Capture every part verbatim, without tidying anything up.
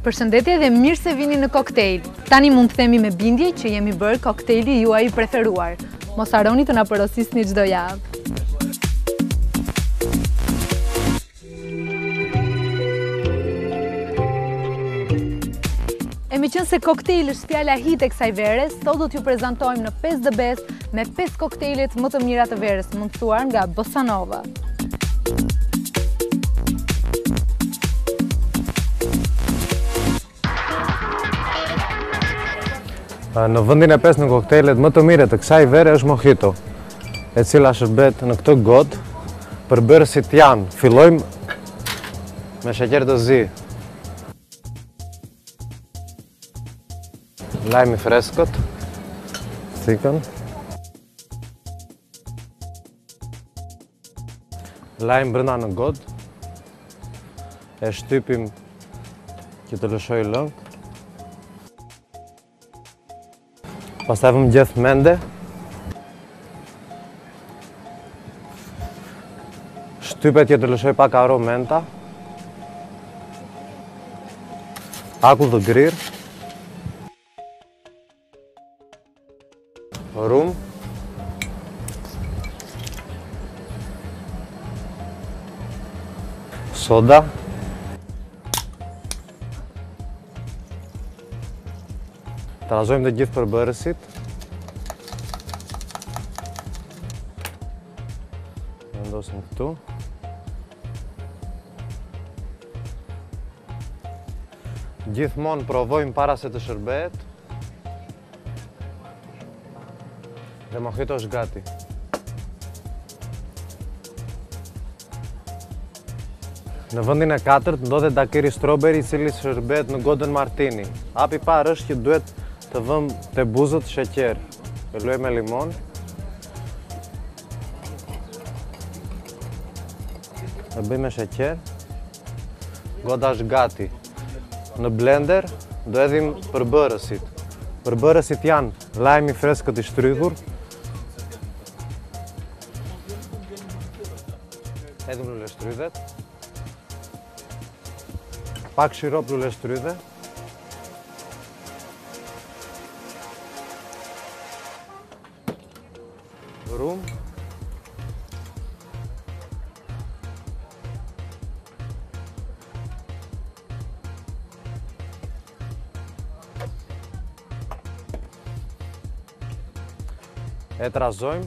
Përshëndetje dhe mirë se vini në koktejl. Tani mund të themi me bindje që jemi bërë koktejli juaj i preferuar. Mos harroni të na porosisni çdo javë. E me qënë se koktejl është fjala hit e kësaj vere, sot do t'ju prezantojmë në pesë the best me pesë koktejlet më të mira të verës, mundësuar nga Bossa Nova. Në vendin e pesë në koktejlet më të mire të kësaj vere është mojito, e cila shërbet në këtë gotë. Përbërësit janë, fillojmë me sheqer të zi, lajmi freskët, thikën, lajmë brenda në gotë, e shtypim që të lëshoj lëngë, pastaj vëmë gjeth mende, shtypet që të lëshoj pak aromë menta, akull të grirë, rum, soda, trazojmë të gjithë përbërësit, vendosim këtu, gjithmonë provojmë para se të shërbehet, dhe mojito është gati. Në vendin e katërt ndodhet dakeri strawberry i cili shërbehet në godën martini. Hapi i parë është që duhet të vëmë te buzët sheqer. E luaj me limon. E bëj me sheqer. Goda është gati. Në blender do edhim përbërësit. Përbërësit janë lajmi freskët i shtrydhur, edhim lule shtrydhet, pak shirop lule shtrydhe, rum, e trazojmë,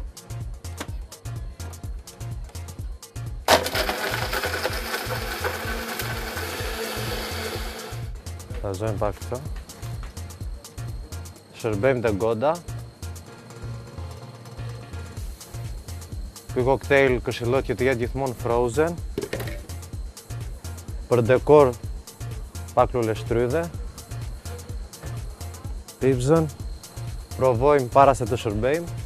trazojmë pak këto, shërbejmë të goda. Ky koktejl këshillohet që të jetë gjithmonë frozen. Për dekor pak lule shtrydhe, pipzën, provojmë para se të shërbejmë.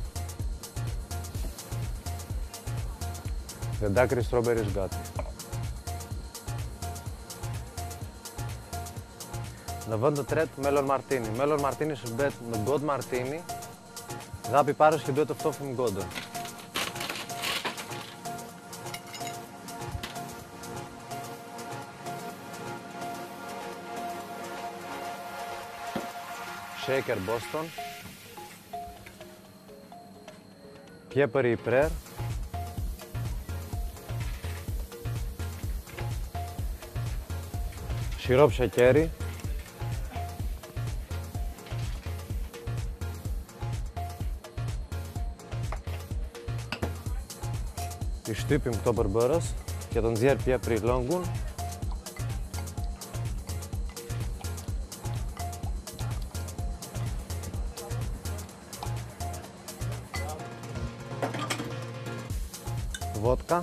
Dhe dakeri strawberry është gati. Në vend të tretë, melon martini. Melon martini shërbehet në godë martini. Dhe hapi i parë është që duhet të ftofim godën. Shaker Boston, pjepëri i prerë, shirop sheqeri, i shtypim këto përbërës, që të nxjerr pjepëri lëngun, vodka,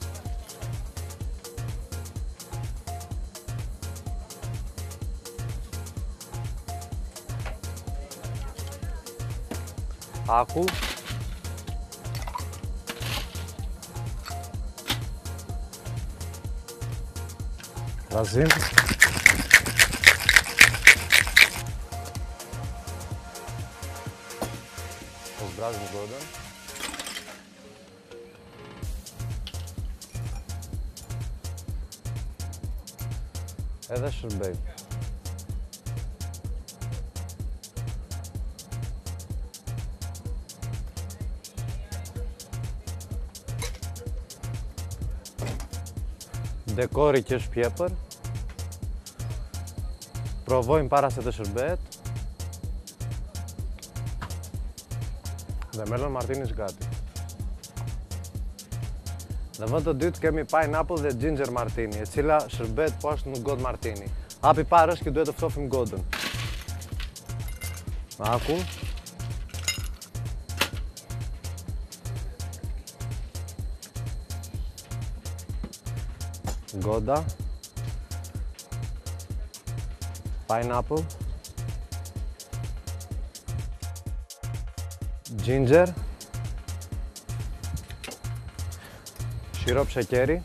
akull, razim, po zbrazim godën. Edhe shërbejmë. dekori që është pjepër. Provojmë para se të shërbet. Dhe melon martini është gati. Në vend të dytë kemi pineapple dhe ginger martini, e cila shërbet poshtë në god martini. Hapi parë është që duhet të ftofim godën. Akull. Goda. Pineapple. Ginger. Shirop shekeri.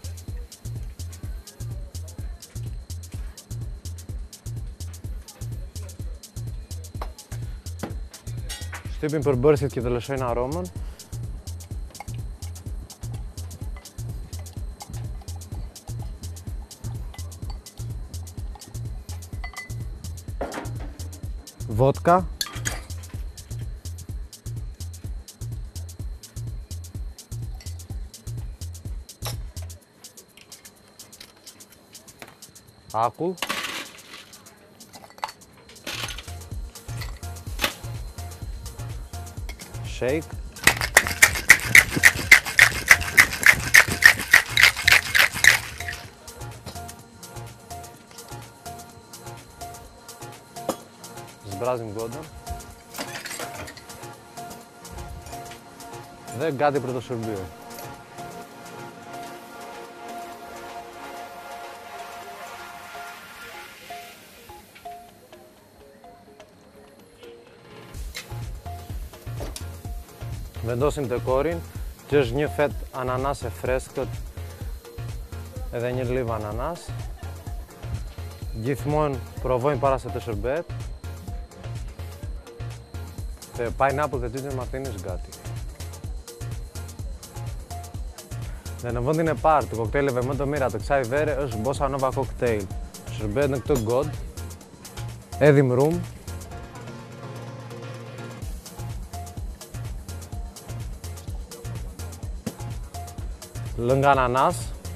Shtypim përbërësit që të lëshojnë aromën. Vodka. Akull. Shake. Zbrazim godën. Dhe gati për të shërbyer. Vendosim dekorin, që është një fet ananase freskët edhe një liv ananas. Gjithmonë provojmë para se të shërbet. Dhe pineapple dhe ginger martini është gati. Dhe në vendin e parë të kokteleve më të mira të kësaj vere është Bossa Nova Cocktail. Shërbet në këtë god, edhim rum, lëng ananas,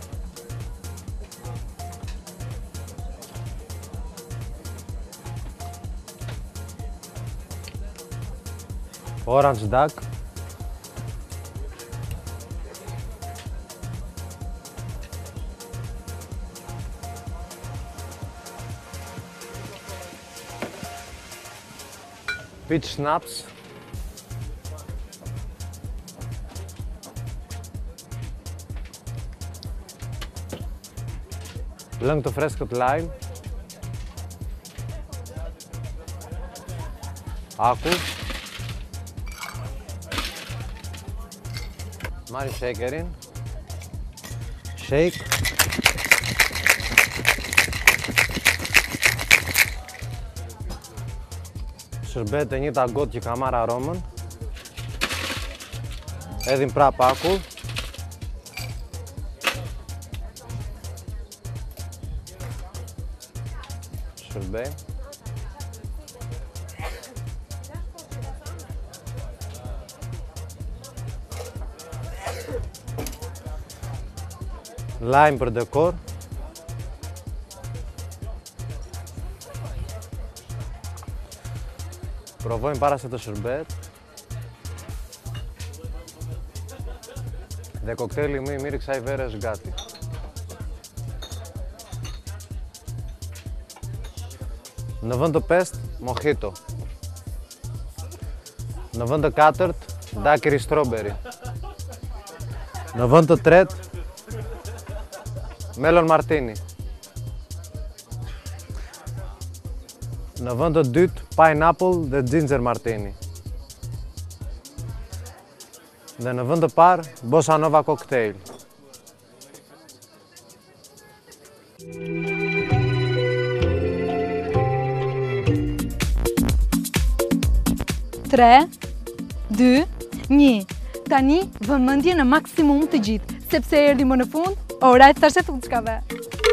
orange duck, peach schnapps, lëng të freskët lime, akull, marrim shakerin, shake, shërbet e njëta gotë që ka marrë aromën, edhim prap akull, shërbej. Lime për dekor. Provojmë para se të shërbet. Dhe koktejli më i mirë kësaj vere është gati. Në vend të pestë, mojito. Në vend të katërt, daiquiri strawberry. Në vend të tretë, melon martini. Në vend të dytë, pineapple dhe ginger martini. Dhe në vend të parë, Bossa Nova Cocktail. tre, dy, një. Tani vëmendje në maksimum të gjithë, sepse erdhi më në fund ora e të shëtullçkave.